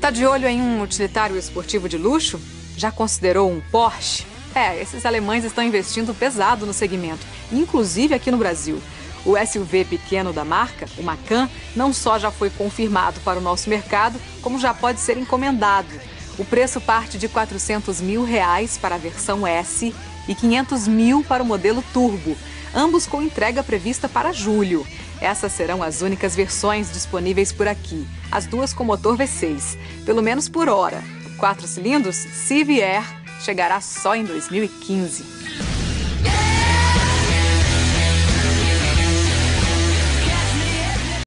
Tá de olho em um utilitário esportivo de luxo? Já considerou um Porsche? Esses alemães estão investindo pesado no segmento, inclusive aqui no Brasil. O SUV pequeno da marca, o Macan, não só já foi confirmado para o nosso mercado, como já pode ser encomendado. O preço parte de R$400 mil para a versão S e 500 mil para o modelo Turbo, ambos com entrega prevista para julho. Essas serão as únicas versões disponíveis por aqui, as duas com motor V6, pelo menos por hora. 4 cilindros, se vier, chegará só em 2015.